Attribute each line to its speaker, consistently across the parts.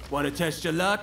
Speaker 1: Want to test your luck?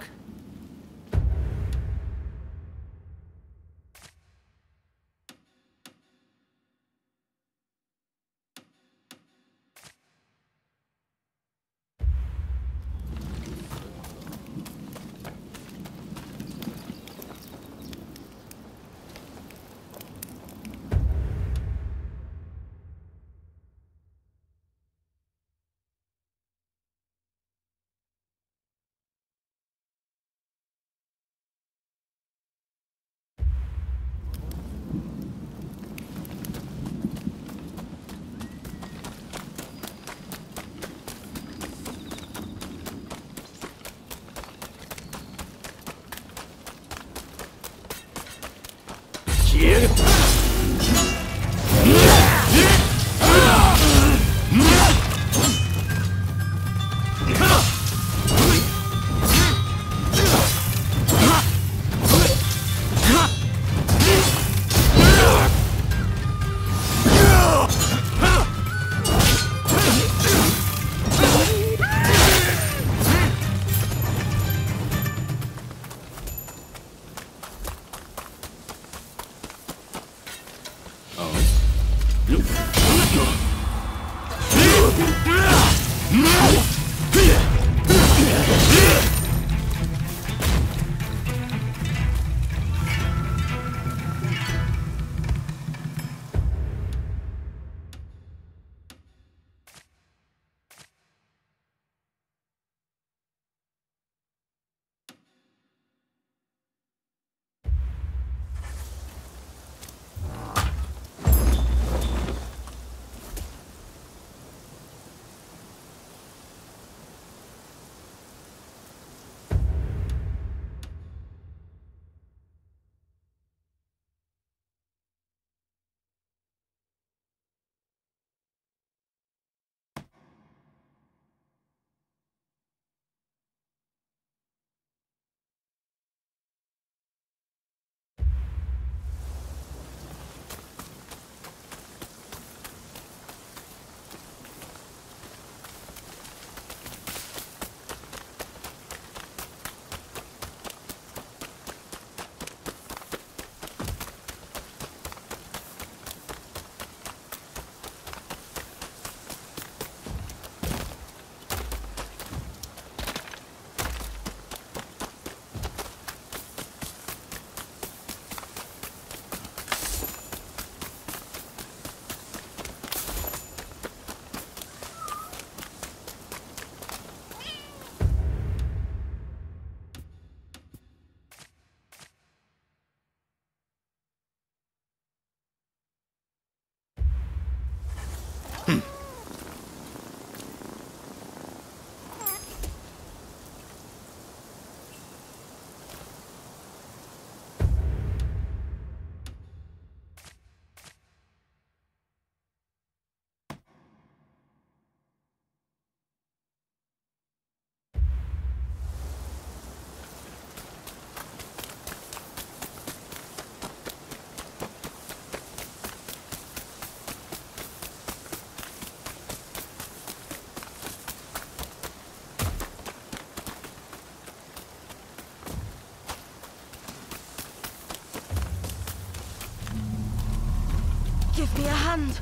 Speaker 2: Give me a hand.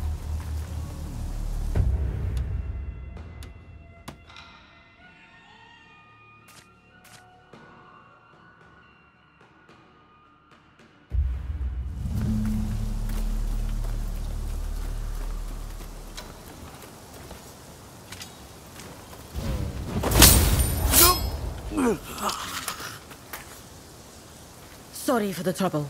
Speaker 2: Sorry for the trouble.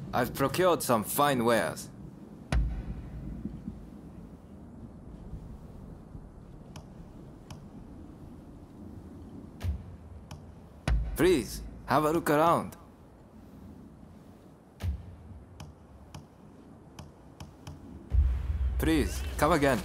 Speaker 1: I've procured some fine wares. Please, have a look around. Please, come again.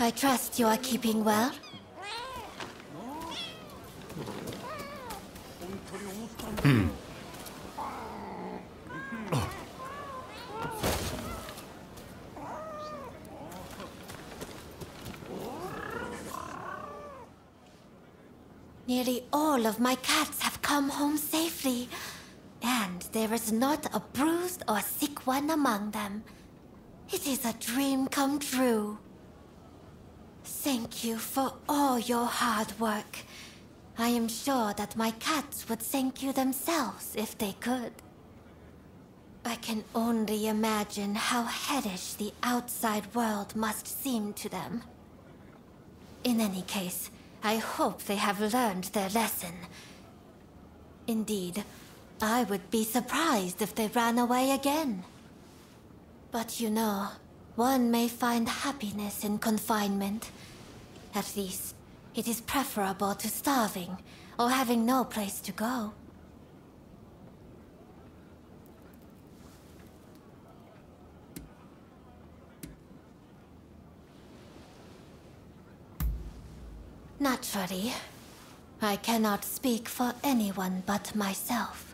Speaker 3: I trust you are keeping well. Nearly all of my cats have come home safely, and there is not a bruised or sick one among them. It is a dream come true. Thank you for all your hard work. I am sure that my cats would thank you themselves if they could. I can only imagine how hellish the outside world must seem to them. In any case, I hope they have learned their lesson. Indeed, I would be surprised if they ran away again. But you know, one may find happiness in confinement. At least, it is preferable to starving or having no place to go. Naturally, I cannot speak for anyone but myself.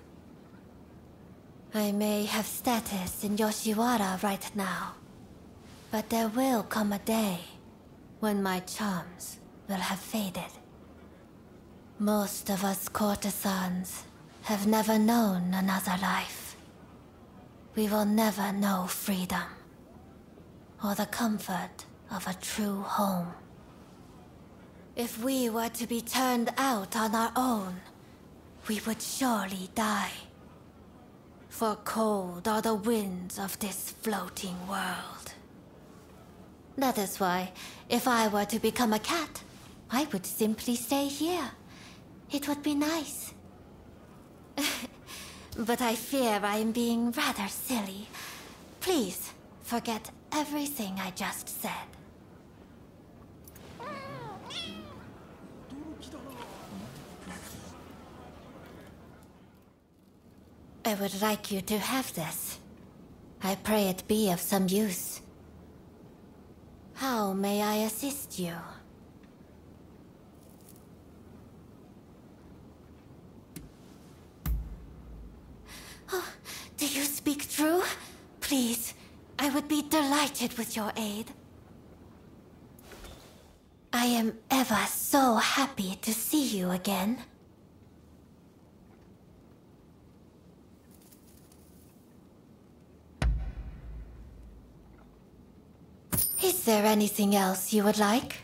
Speaker 3: I may have status in Yoshiwara right now, but there will come a day when my charms will have faded. Most of us courtesans have never known another life. We will never know freedom, or the comfort of a true home. If we were to be turned out on our own, we would surely die. For cold are the winds of this floating world. That is why, if I were to become a cat, I would simply stay here. It would be nice. But I fear I am being rather silly. Please, forget everything I just said. I would like you to have this. I pray it be of some use. How may I assist you? Oh, do you speak true? Please, I would be delighted with your aid. I am ever so happy to see you again. Is there anything else you would like?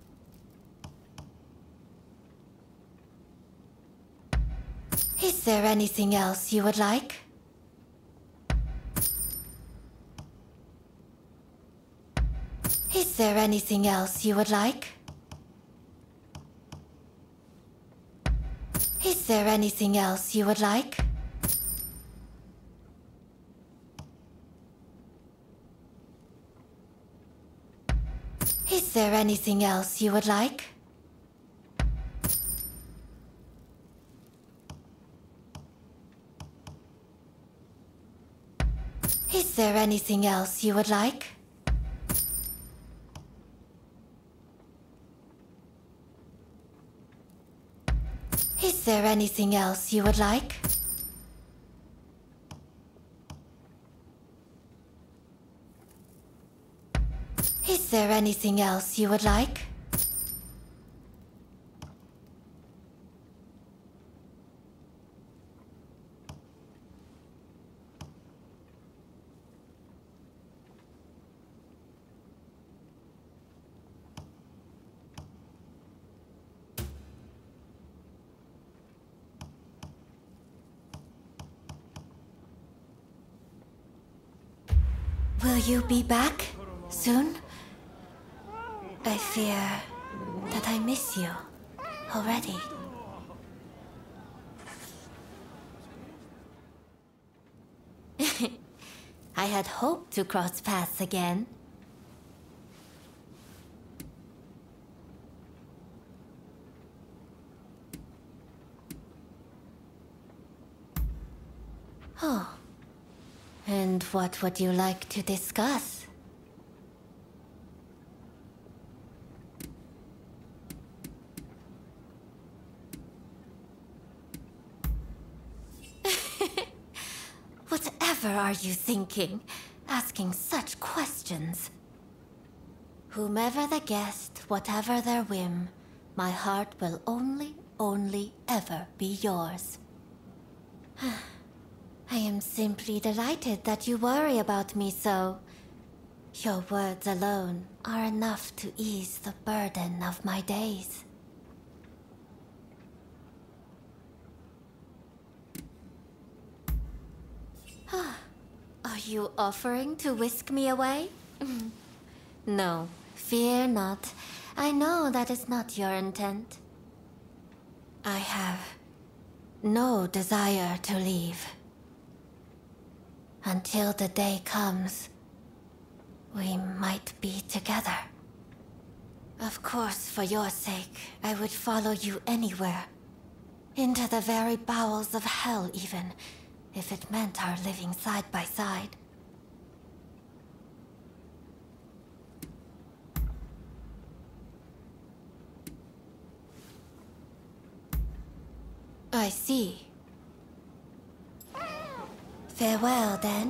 Speaker 3: Is there anything else you would like? Is there anything else you would like? Is there anything else you would like? Is there anything else you would like? Is there anything else you would like? Is there anything else you would like? Is there anything else you would like? Will you be back soon? I fear that I miss you already. I had hoped to cross paths again. Oh. And what would you like to discuss? Whatever are you thinking? Asking such questions. Whomever the guest, whatever their whim, my heart will only ever be yours. I am simply delighted that you worry about me so. Your words alone are enough to ease the burden of my days. Are you offering to whisk me away? No, fear not. I know that is not your intent. I have no desire to leave. Until the day comes, we might be together. Of course, for your sake, I would follow you anywhere. Into the very bowels of hell, even, if it meant our living side by side. I see. Farewell, then.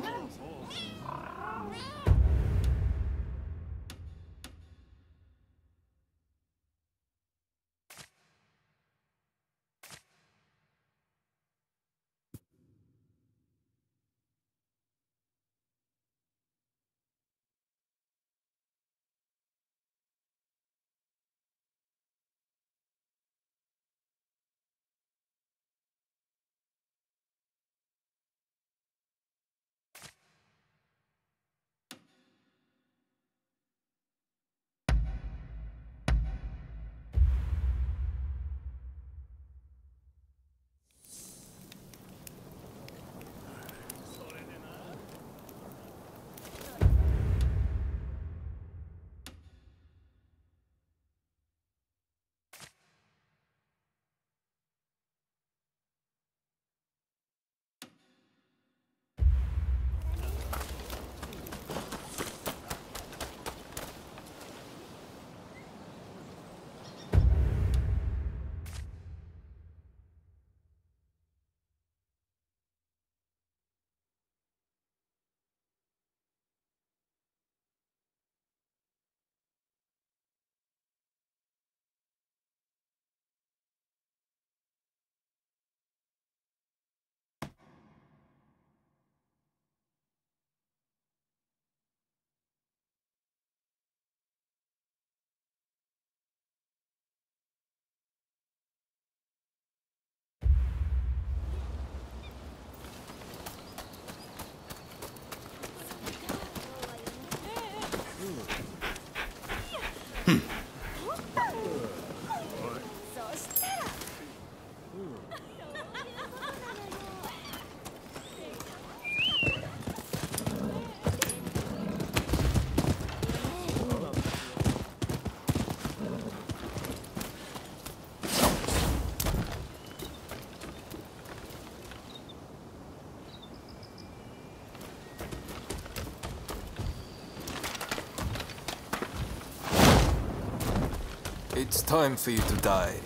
Speaker 1: It's time for you to die.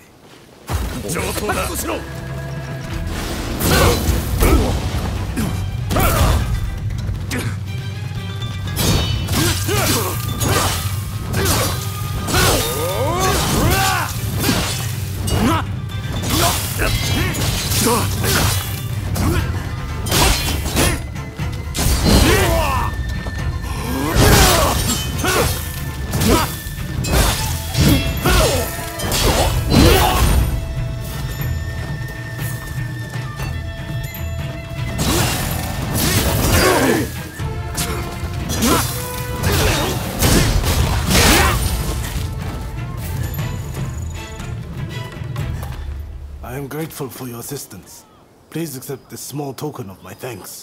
Speaker 4: I am grateful for your assistance. Please accept this small token of my thanks.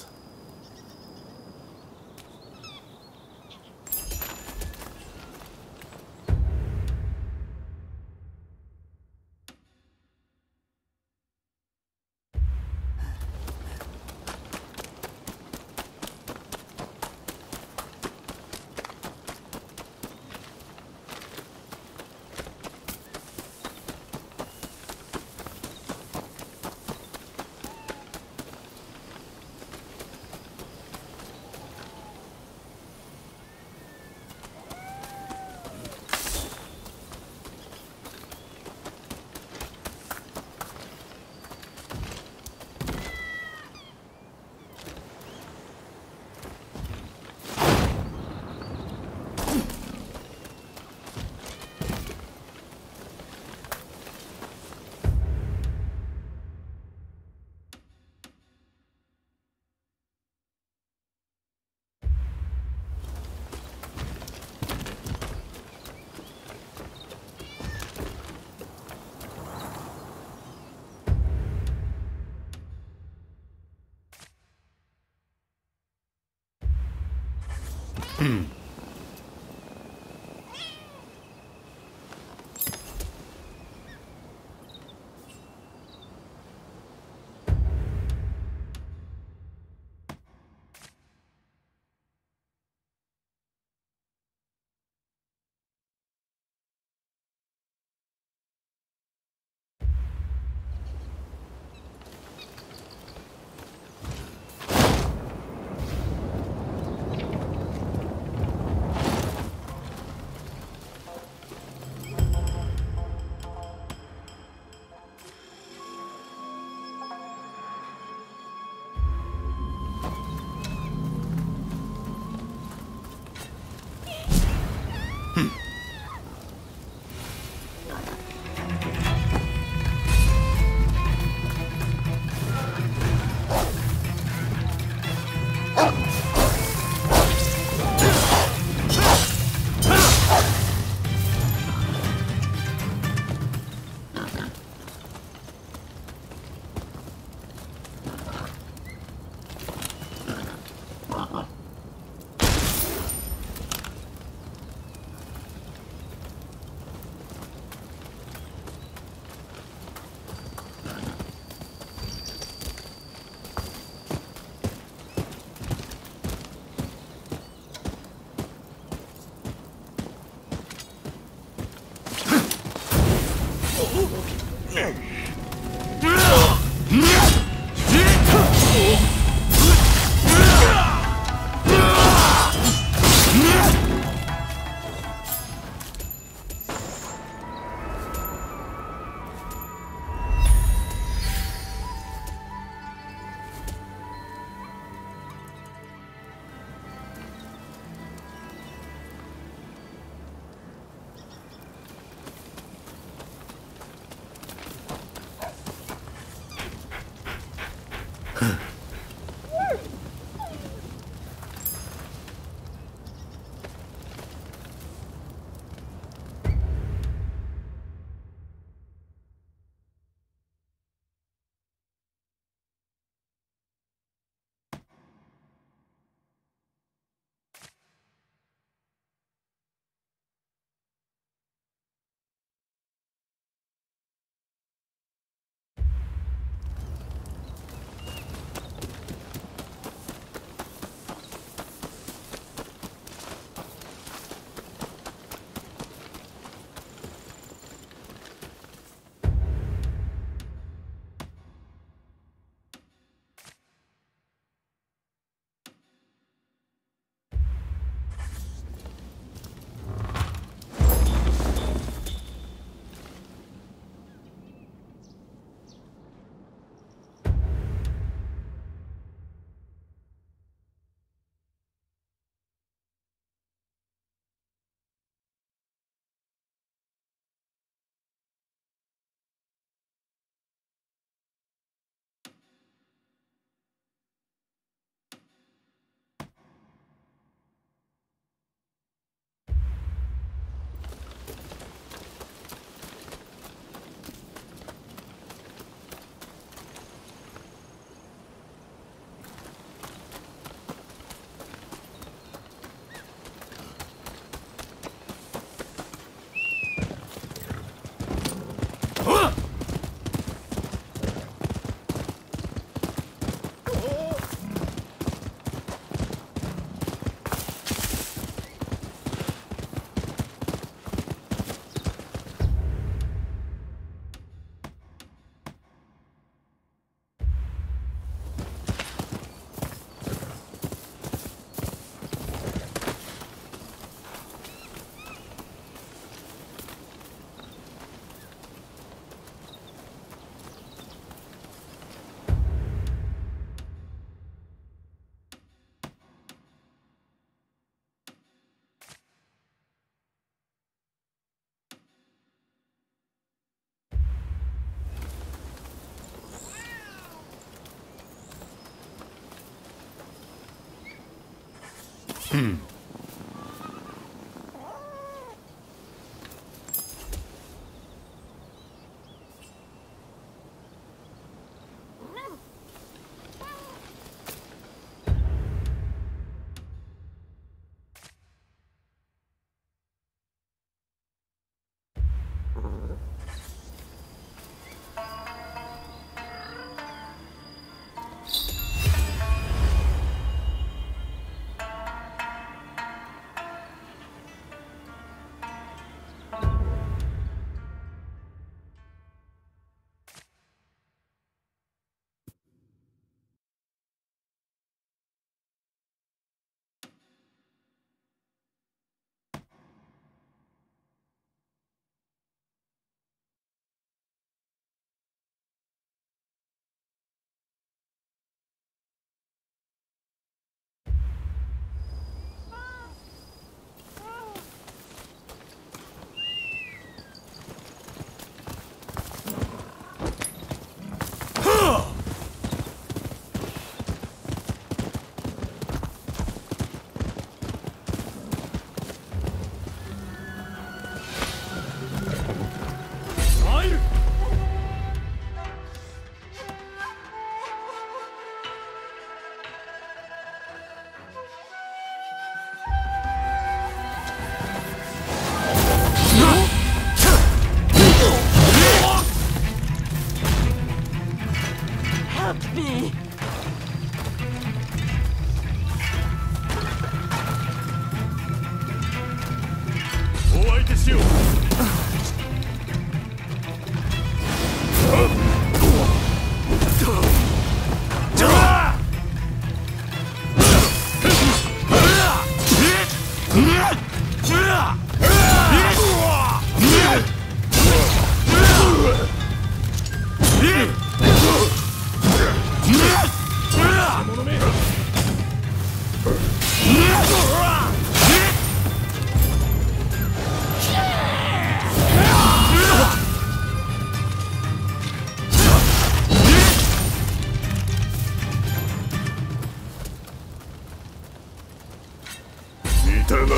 Speaker 5: たな。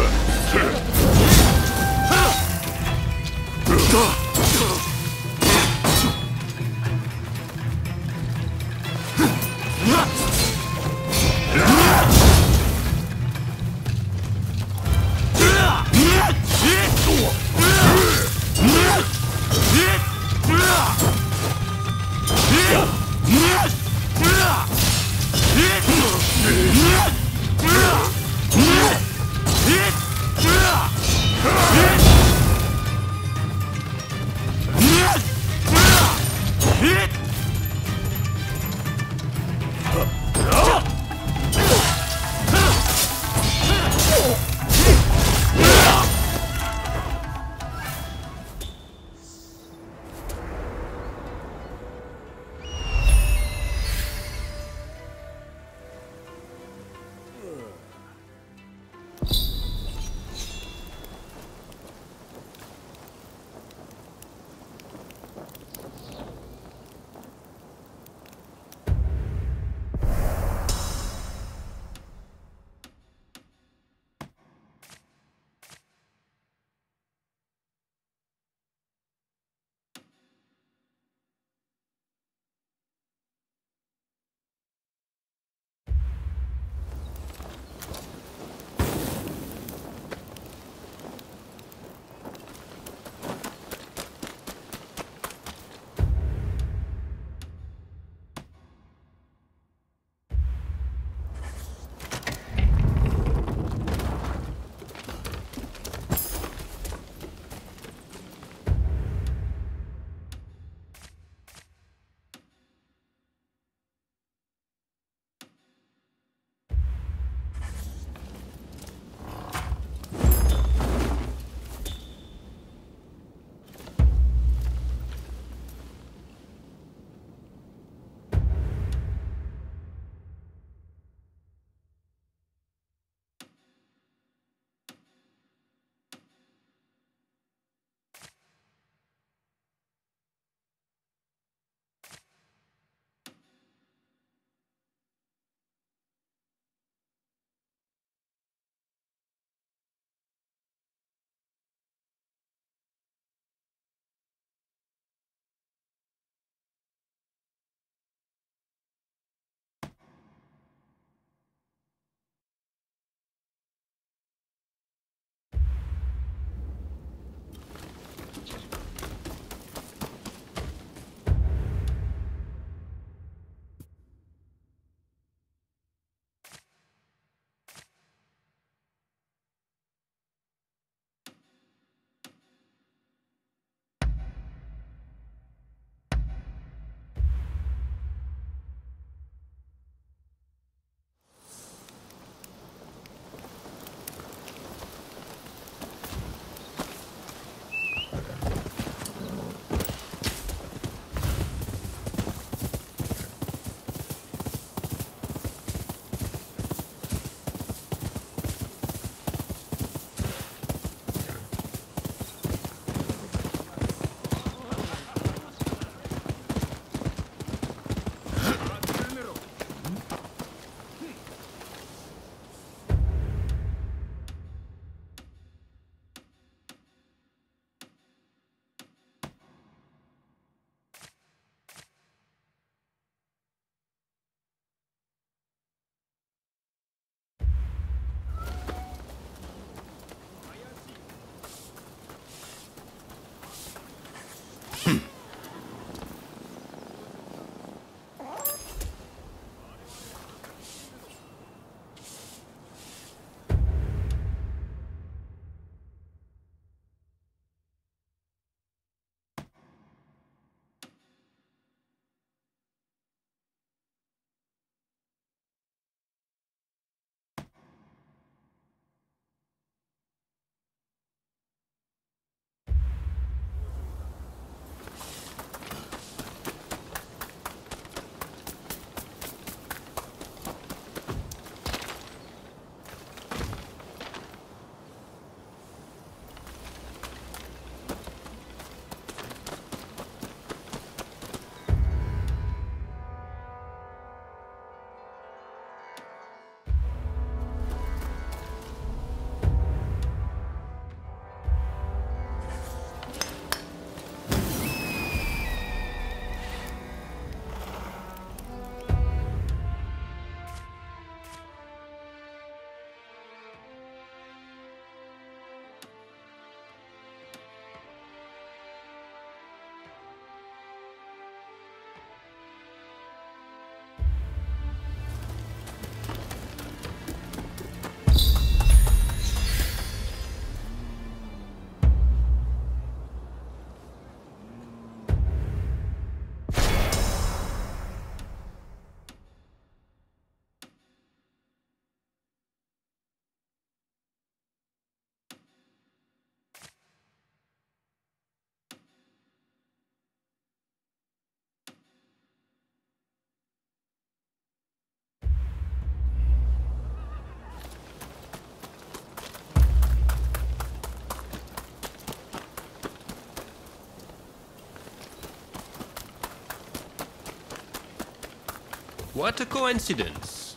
Speaker 5: What a coincidence.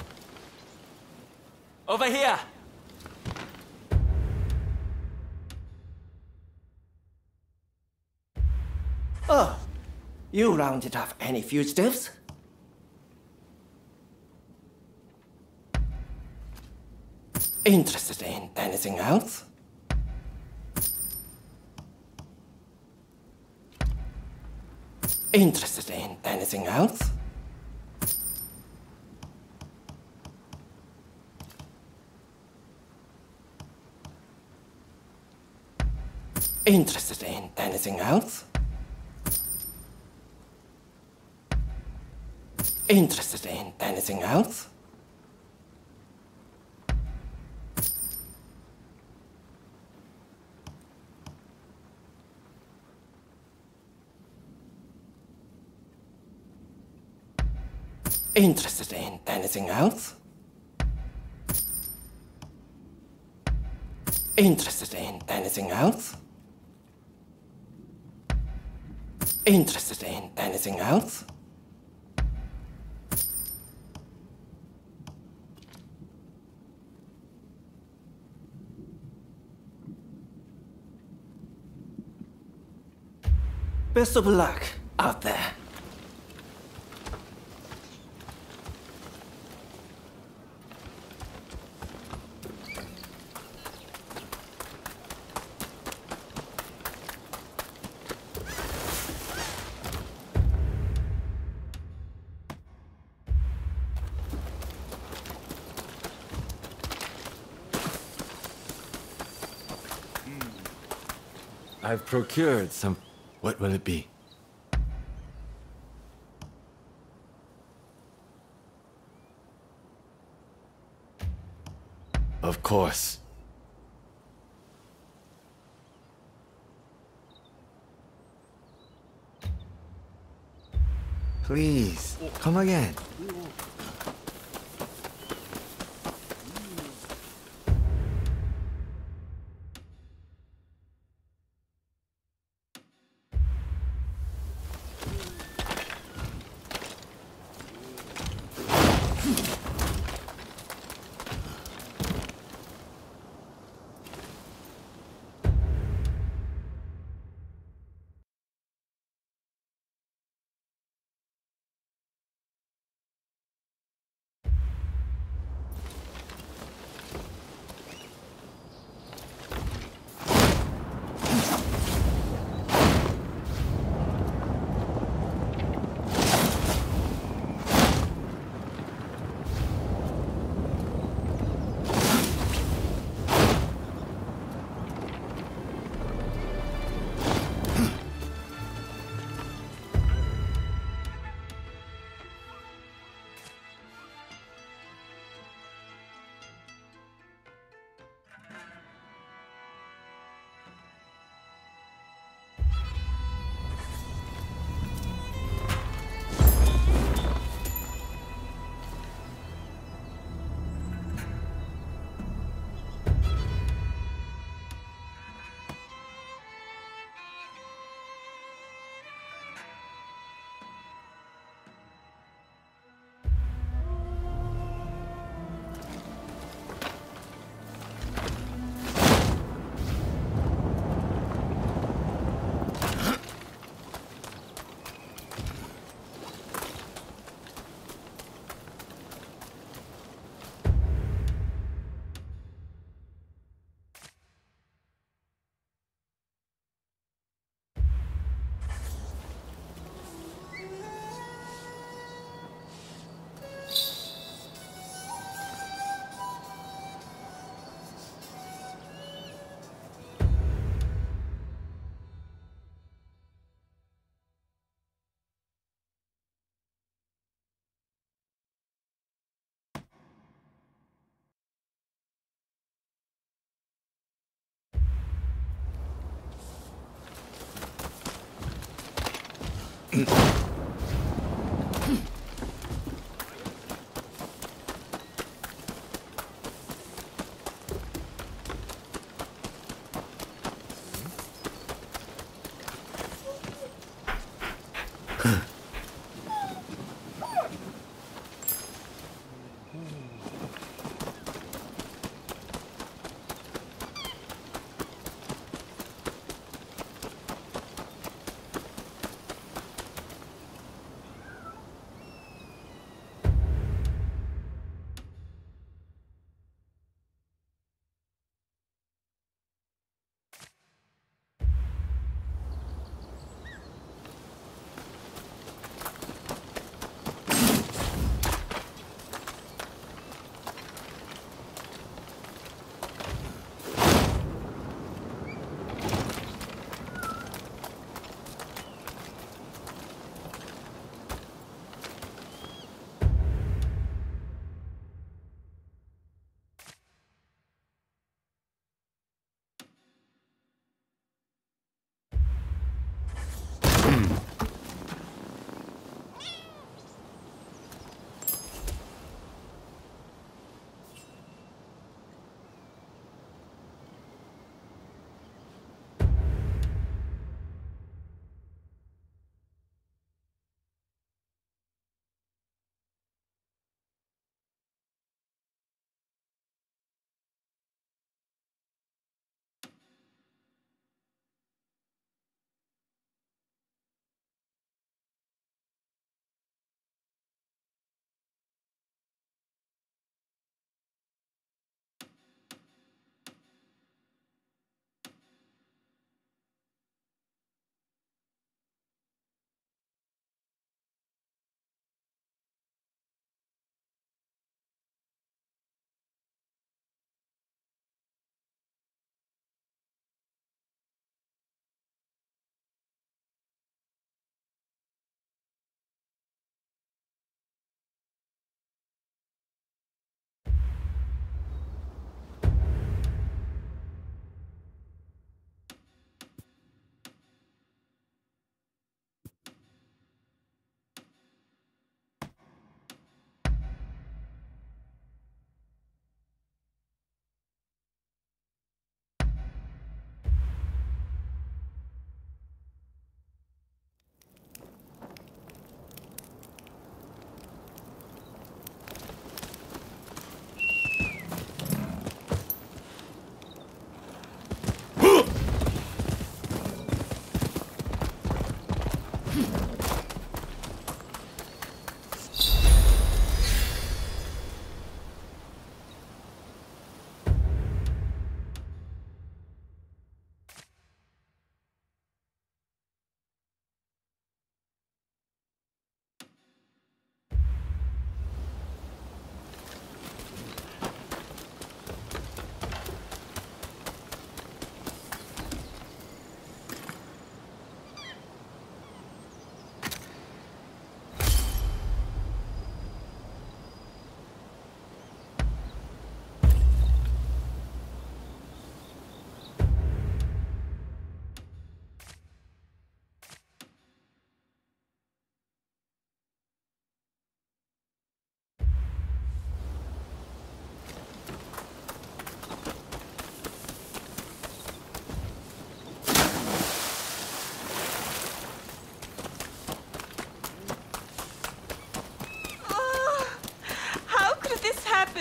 Speaker 1: Over here!
Speaker 6: Oh, you rounded up any fugitives? Interested in anything else? Interested in anything else? Interested in anything else? Interested in anything else? Interested in anything else? Interested in anything else? Interested in anything else? Best of luck out there.
Speaker 7: I've procured some...
Speaker 4: What will it be?
Speaker 7: Of course. Please, come again.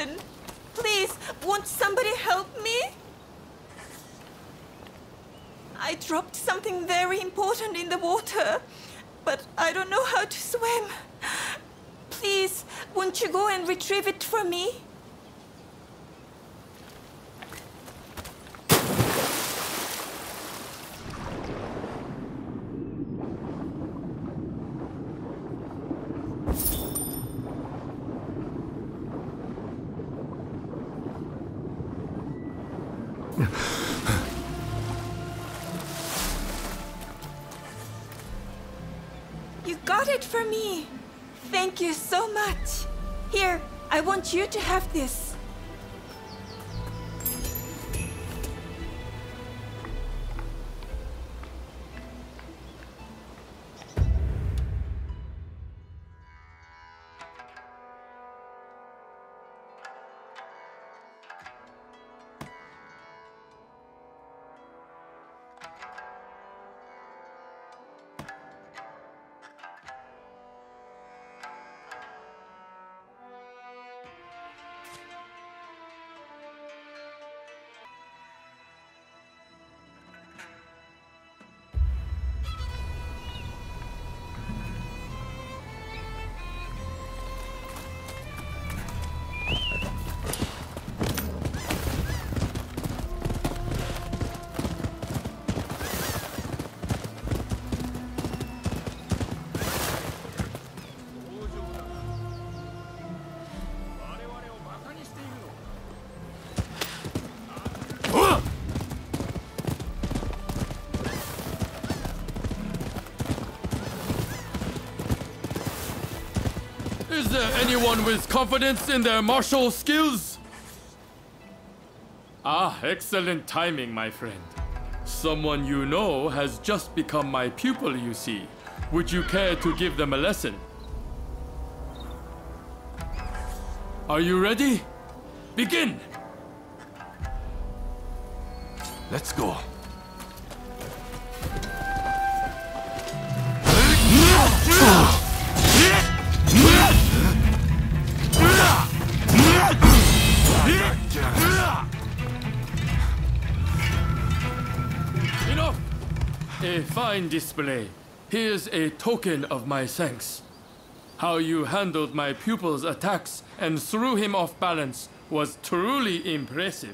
Speaker 5: happen? Please, won't somebody help me? I dropped something very important in the water, but I don't know how to swim. Please, won't you go and retrieve it for me? You got it for me. Thank you so much. Here, I want you to have this.
Speaker 1: Is there anyone with confidence in their martial skills? Ah, excellent timing, my friend. Someone you know has just become my pupil, you see. Would you care to give them a lesson? Are you ready? Begin! Let's go. Enough! A fine display. Here's a token of my thanks. How you handled my pupil's attacks and threw him off balance was truly impressive.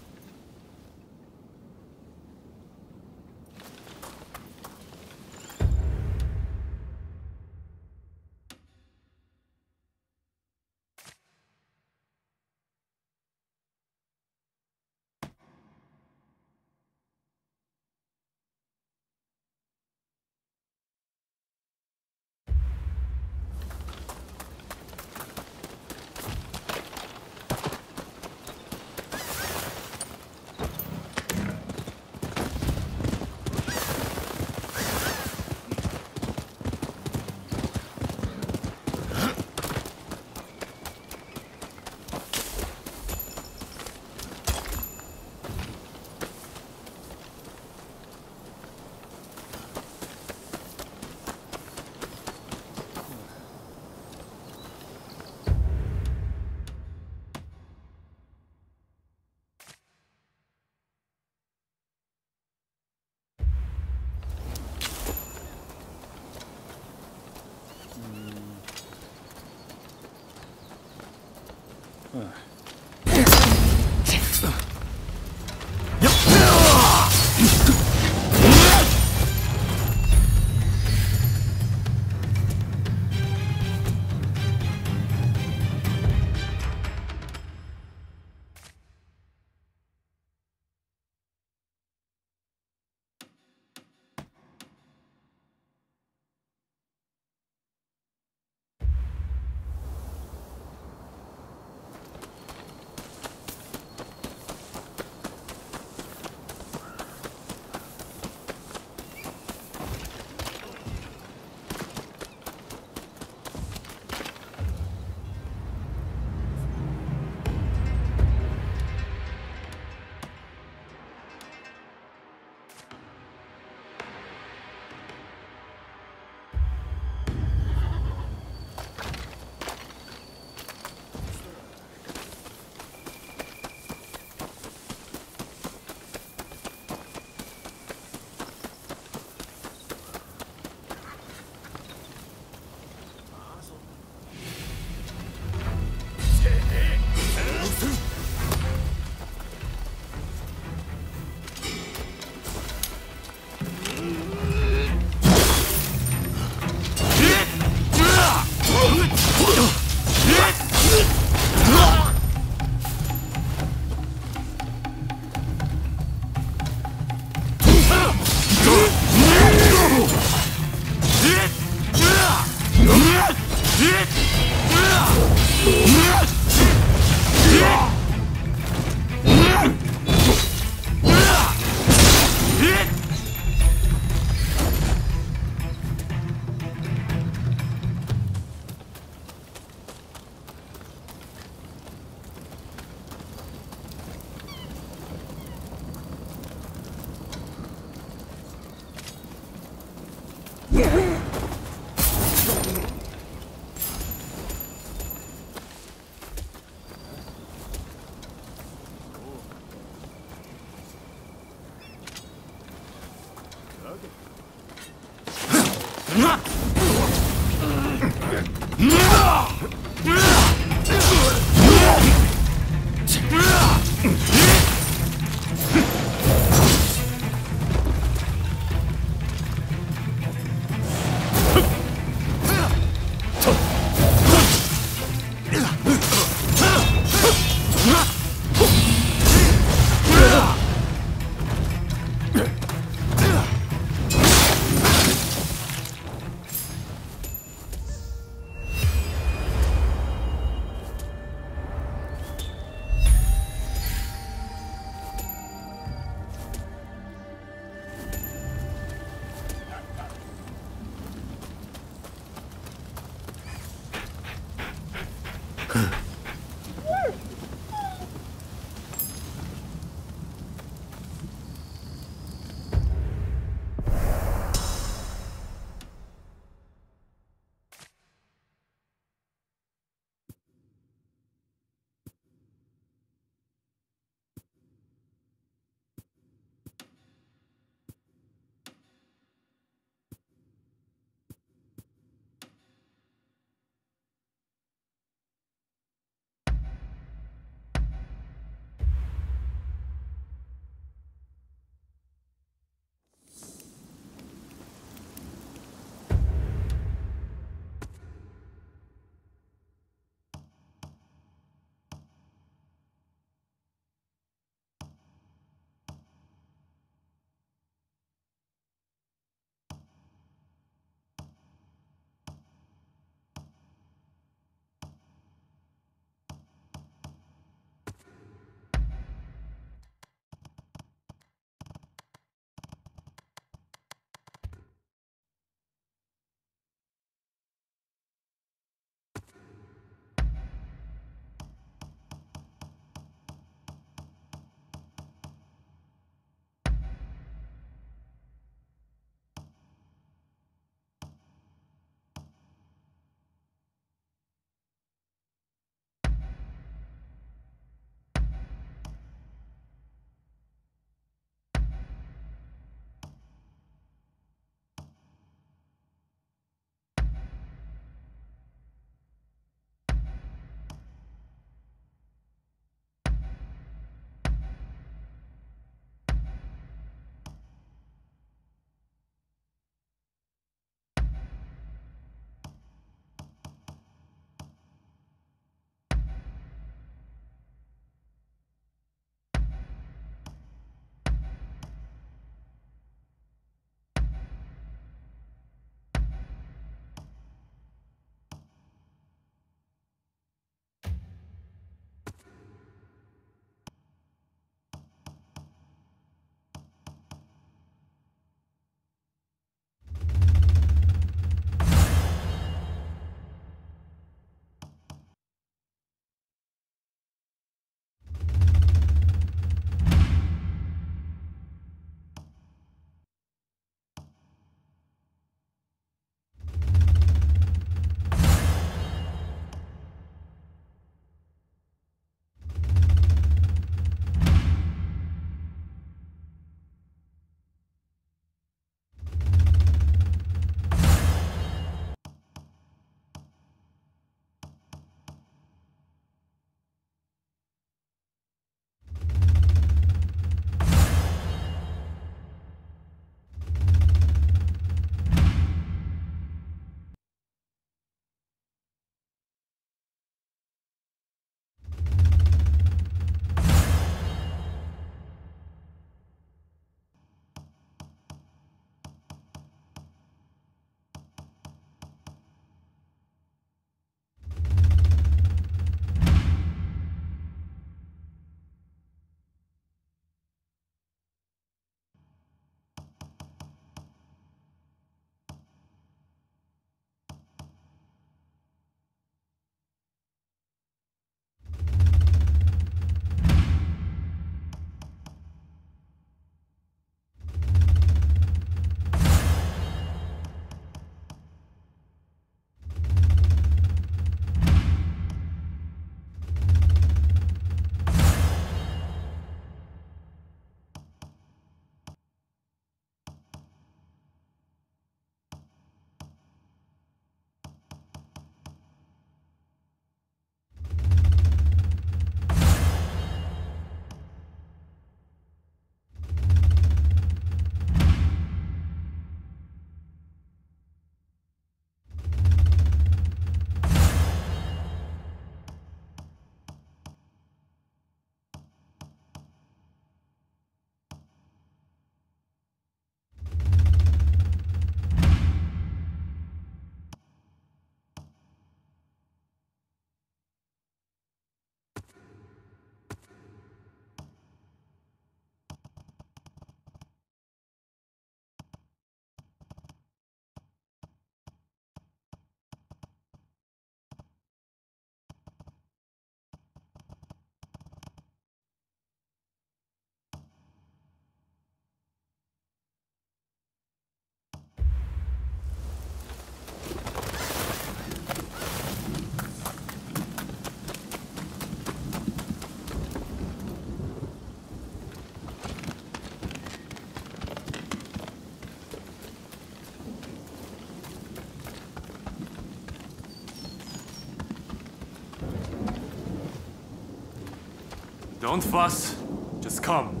Speaker 8: Don't fuss. Just come.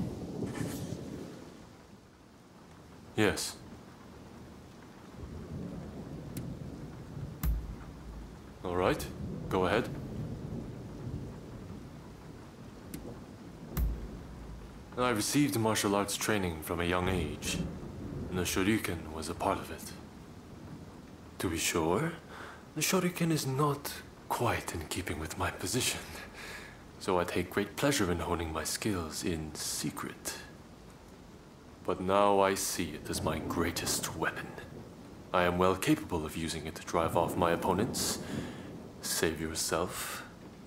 Speaker 8: Yes. All right. Go ahead. I received martial arts training from a young age, and the Shuriken was a part of it. To be sure, the Shuriken is not quite in keeping with my position, so I take great pleasure in honing my skills in secret. But now I see it as my greatest weapon. I am well capable of using it to drive off my opponents. Save yourself.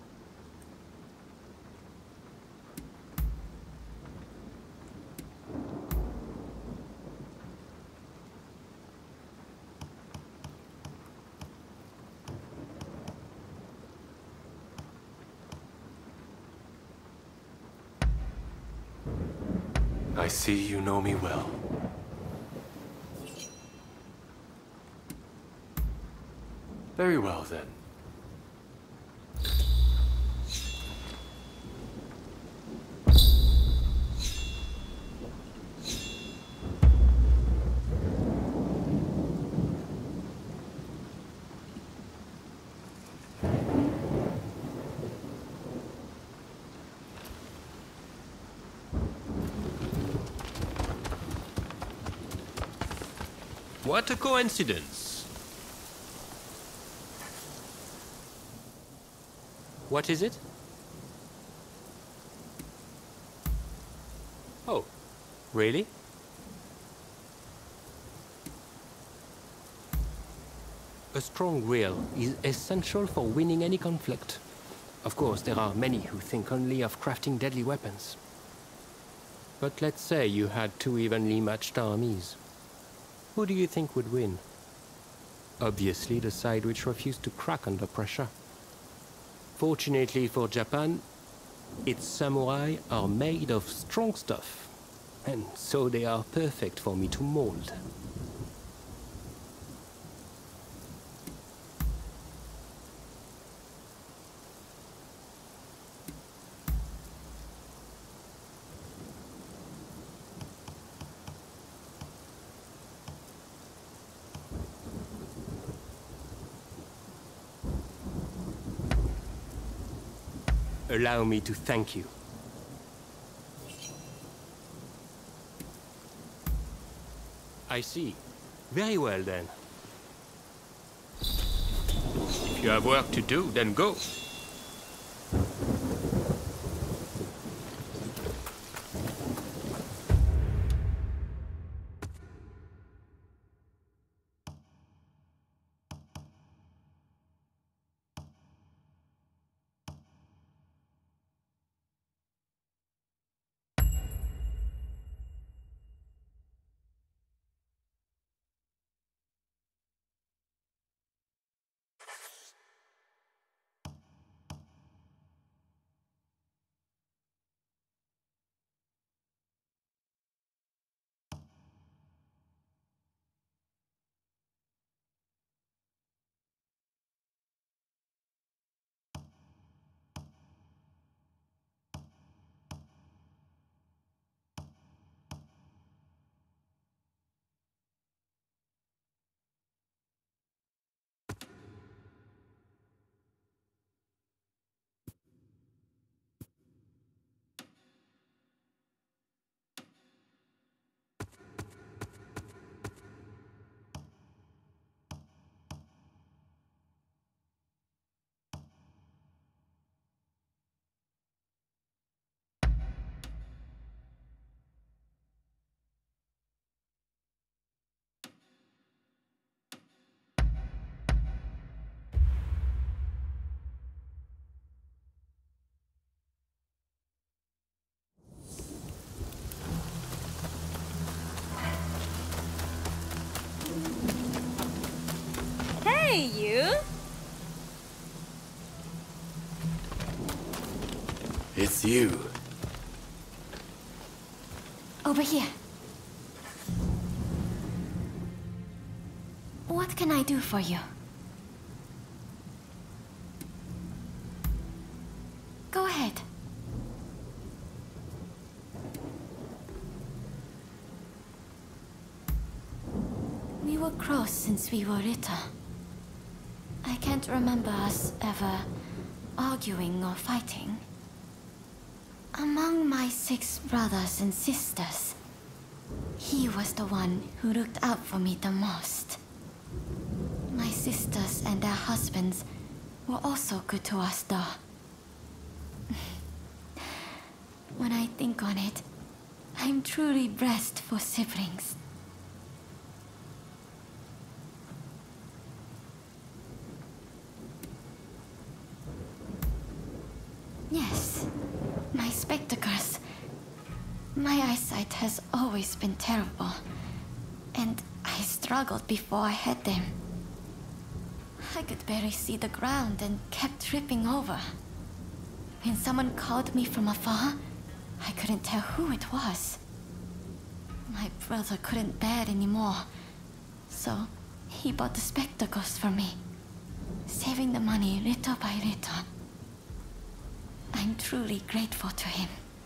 Speaker 8: I see you know me well. Very well, then.
Speaker 9: What a coincidence. What is it? Oh, really? A strong will is essential for winning any conflict. Of course, there are many who think only of crafting deadly weapons. But let's say you had two evenly matched armies. Who do you think would win? Obviously, the side which refused to crack under pressure. Fortunately for Japan, its samurai are made of strong stuff, and so they are perfect for me to mold. Allow me to thank you. I see. Very well, then. If you have work to do, then go.
Speaker 10: Hey, you!
Speaker 8: It's you.
Speaker 3: Over here. What can I do for you? Go ahead. were close since we were little. I can't remember us ever arguing or fighting. Among my 6 brothers and sisters, he was the one who looked out for me the most. My sisters and their husbands were also good to us, though. When I think on it, I'm truly blessed for siblings. Yes, my spectacles. My eyesight has always been terrible, and I struggled before I had them. I could barely see the ground and kept tripping over. When someone called me from afar, I couldn't tell who it was. My brother couldn't bear it anymore, so he bought the spectacles for me, saving the money little by little. I'm truly grateful to him.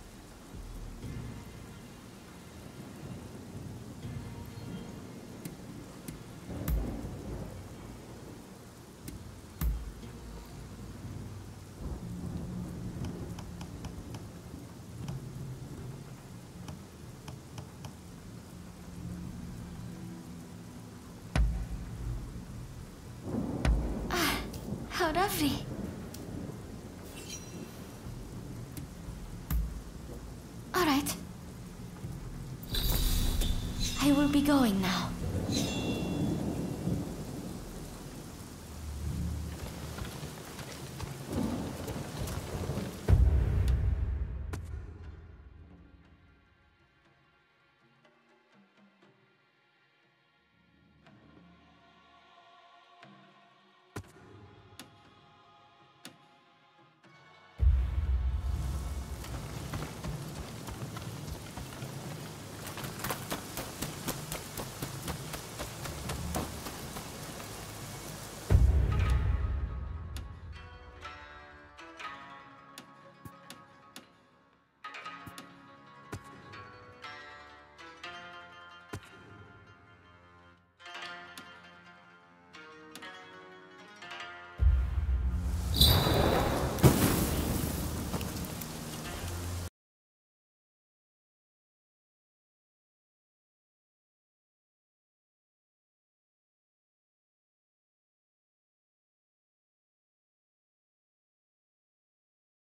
Speaker 3: Ah, how lovely. All right. I will be going now.